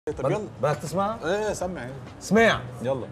طب يلا بدك تسمع؟ ايه سمع اسمع يلا.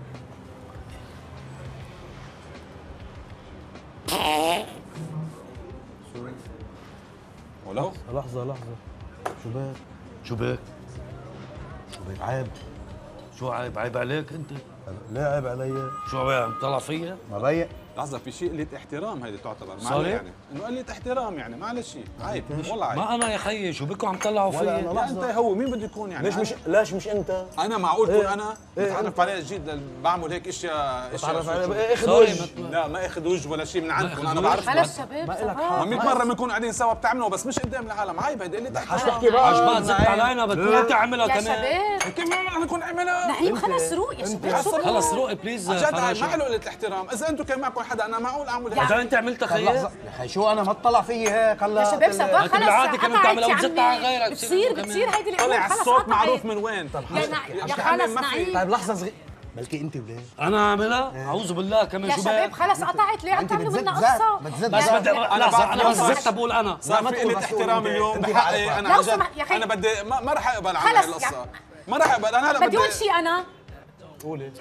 ولو لحظة شو بك؟ شو بك؟ شو بك؟ عيب. شو عيب؟ عيب عليك انت؟ ليه عيب علي؟ شو عم طلع فيا؟ ما بين. لحظة، في شيء قلة احترام هيدي تعتبر صار يعني انه قلة احترام يعني معلش عيب والله عيب. ما انا يا خيي شو بكم عم طلعوا ولا فيا؟ أنا. لا انت هو مين بده يكون يعني؟ ليش مش انت؟ انا معقول تكون انا إيه بتعرف عليه جديد بعمل هيك اشياء بتعرف علي شو- اخذ سوري، وجه. لا ما اخذ وجه ولا شيء من عندكم، انا أخذ بعرف وجه. خلص شباب ما إلك صباح. حق. 100 مرة بنكون قاعدين سوا بتعملوا بس مش قدام العالم، عيب هيدي قلة حش احترام. تحكي بقى عجبان زدت علينا بدنا انت عملها يا كمان. شباب كيف ما نكون عملها؟ نعيم خلص روق يا شباب شو خلص روقي بليز. عن جد ما فراشة. له قلة احترام، اذا انتم كان معكم حدا انا معقول اعمل هيك؟ اذا انت عملتها طب خيي لحظة يا اخي شو انا ما تطلع فيي هيك هلا؟ يا شباب صباح أنت خلص بالعادة كمان قطعت تعمل يا أو زدت على عمي. غيرك. بتصير هيدي الامور طلع خلص الصوت قطعت. معروف من وين؟ يا خلص نعيم طيب لحظة صغيرة بلكي انت وليه؟ انا اعملها؟ اعوذ بالله كمان يا شو شباب بك؟ خلص قطعت ليه عم أنت تعملوا بتزت منا زاد، قصه بتزت بس زاد. بدي أنا لحظة انا بعرف- بس زدت بقول انا. صار ما في تقول قلة مسؤول احترام أنت. اليوم أنت بحقي حقك. انا لو عن جد سمحت يا أخي. انا بدي ما راح اقبل عن خلص هالقصة، ما راح اقبل انا هلا بدي اقول شيء انا قولي.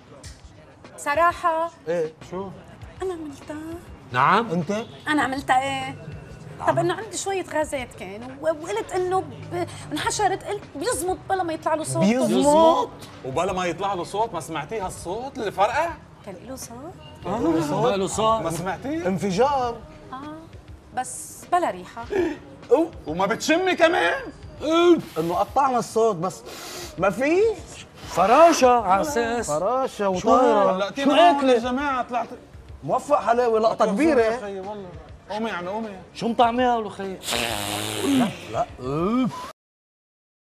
صراحه ايه شو؟ انا عملتها نعم؟ انت؟ انا عملتها ايه طب انه عندي شويه غازات كان وقلت انه انحشرت قلت بيزمط بلا ما يطلع له صوت بيزمط؟ وبلا ما يطلع له صوت. ما سمعتي هالصوت اللي فرقع؟ كان له صوت ماله ما صار؟ سمعتي؟ انفجار. بس بلا ريحه وما بتشمي كمان؟ انه قطعنا الصوت بس ما في فراشة على اساس فراشة وطايرة. هلأتينا شو هون يا اكلت؟ جماعة طلعت موفق حلاوة لقطة يا كبيرة. خيي والله. قومي يعني قومي. شو مطعمها ولو خيي؟ لا